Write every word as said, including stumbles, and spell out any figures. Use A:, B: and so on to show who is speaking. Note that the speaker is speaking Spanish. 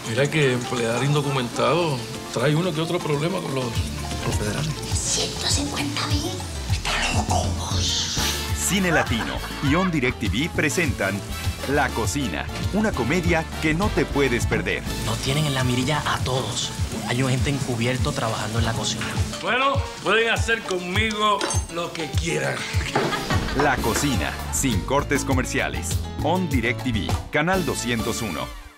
A: Mira que emplear indocumentado trae uno que otro problema con los, los federales.
B: ciento cincuenta mil. Está loco.
C: Cine Latino y On Direct T V presentan La Cocina, una comedia que no te puedes perder.
D: Nos tienen en la mirilla a todos. Hay un agente encubierto trabajando en la cocina.
A: Bueno, pueden hacer conmigo lo que quieran.
C: La Cocina, sin cortes comerciales. On Direct T V, canal doscientos uno.